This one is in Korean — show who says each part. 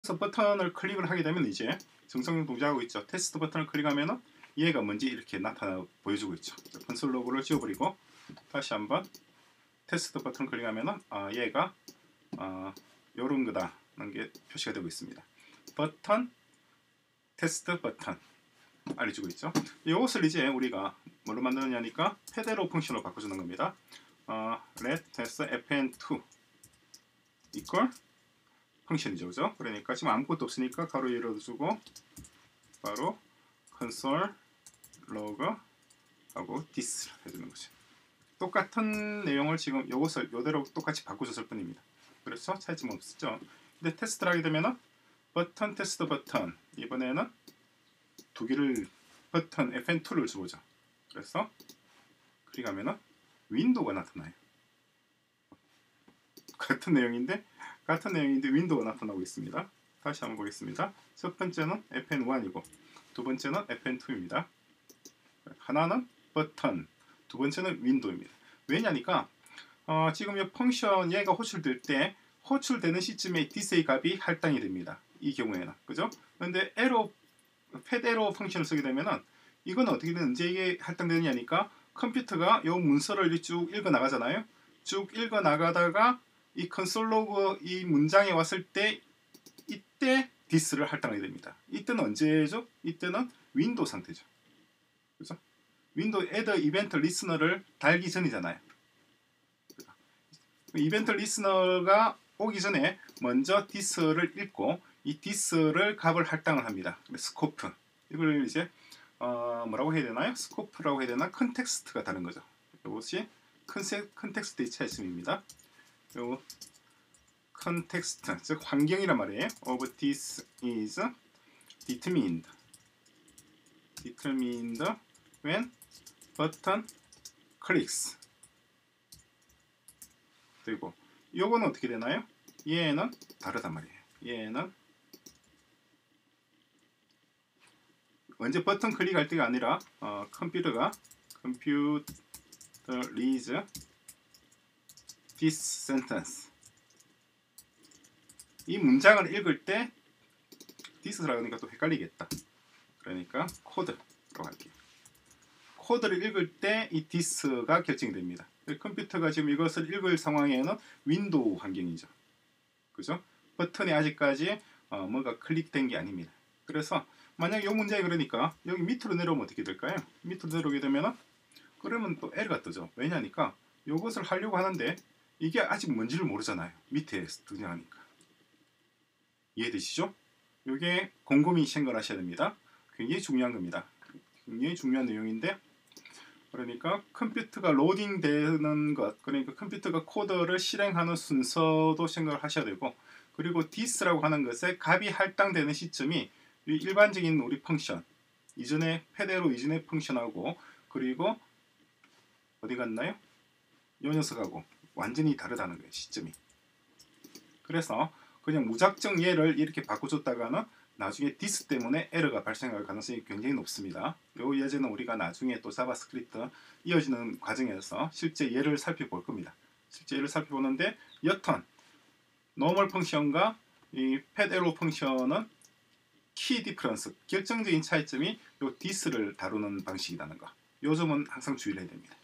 Speaker 1: 버튼을 클릭을 하게 되면 이제 정상 동작하고 있죠. 테스트 버튼을 클릭하면은 얘가 뭔지 이렇게 나타나 보여주고 있죠. 콘솔 로그를 지워버리고 다시 한번 테스트 버튼을 클릭하면은 얘가 요런 거다라는 게 표시가 되고 있습니다. 버튼 테스트 버튼 알려주고 있죠. 이것을 이제 우리가 뭘로 만드느냐니까 페데로 펑션으로 바꿔주는 겁니다. let test fn2 equal 펑션이죠, 그죠? 그러니까 지금 아무것도 없으니까 가로 열어주고 바로 console log 하고 this 해주는 거죠. 똑같은 내용을 지금 이것을 이대로 똑같이 바꿔줬을 뿐입니다. 그렇죠? 차이점 없었죠. 근데 테스트를 하게 되면은 버튼 테스트 버튼 이번에는 두 개를 버튼 fn2를 줘보죠. 그래서 클릭하면은 윈도우가 나타나요. 같은 내용인데 윈도우가 나타나고 있습니다. 다시 한번 보겠습니다. 첫 번째는 fn1이고 두 번째는 fn2입니다. 하나는 버튼, 두 번째는 윈도우입니다. 왜냐니까 지금 이 펑션 얘가 호출될 때 호출되는 시점에 this의 값이 할당이 됩니다. 이 경우에는 그죠? 그런데 pad arrow 펑션을 쓰게 되면은 이건 어떻게든 언제 이게 할당되느냐니까 컴퓨터가 이 문서를 쭉 읽어 나가잖아요. 쭉 읽어 나가다가 이 컨솔 로그 이 문장에 왔을 때 이때 this를 할당하게 됩니다. 이때는 언제죠? 이때는 윈도우 상태죠. 그죠? 윈도우 add event listener를 달기 전이잖아요. 이벤트 리스너가 오기 전에 먼저 this를 읽고 이 this를 값을 할당을 합니다. 스코프 이걸 이제 뭐라고 해야 되나요? 스코프라고 해야 되나? 컨텍스트가 다른 거죠. 이것이 컨텍스트의 차이점입니다. 요 컨텍스트 즉 환경이란 말이에요. of this is determined when button clicks. 그리고 요거는 어떻게 되나요? 얘는 다르단 말이에요. 얘는 언제 버튼 클릭할 때가 아니라 컴퓨터 reads this sentence 이 문장을 읽을 때 this라고 하니까 또 헷갈리겠다. 그러니까 코드라고 할게요. 코드를 읽을 때 이 this가 결정이 됩니다. 컴퓨터가 지금 이것을 읽을 상황에는 윈도우 환경이죠. 그죠? 버튼이 아직까지 뭔가 클릭된 게 아닙니다. 그래서 만약 이 문장이 그러니까 여기 밑으로 내려오면 어떻게 될까요? 밑으로 내려오게 되면은 그러면 또 에러가 뜨죠. 왜냐니까 이것을 하려고 하는데 이게 아직 뭔지를 모르잖아요. 밑에 등장하니까. 이해되시죠? 이게 곰곰이 생각하셔야 됩니다. 굉장히 중요한 겁니다. 굉장히 중요한 내용인데 그러니까 컴퓨터가 로딩되는 것, 그러니까 컴퓨터가 코드를 실행하는 순서도 생각을 하셔야 되고 그리고 this라고 하는 것에 값이 할당되는 시점이 일반적인 우리 펑션 이전에 pad arrow 이전의 펑션하고 그리고 어디 갔나요? 이 녀석하고 완전히 다르다는 거예요. 시점이. 그래서 그냥 무작정 얘를 이렇게 바꿔줬다가는 나중에 this 때문에 에러가 발생할 가능성이 굉장히 높습니다. 이 예제는 우리가 나중에 또 자바스크립트 이어지는 과정에서 실제 예를 살펴볼 겁니다. 실제 예를 살펴보는데 여튼 normal 펑션과 이 pad arrow 펑션은 키 디퍼런스 결정적인 차이점이 이 this를 다루는 방식이라는 거. 이 점은 항상 주의를 해야 됩니다.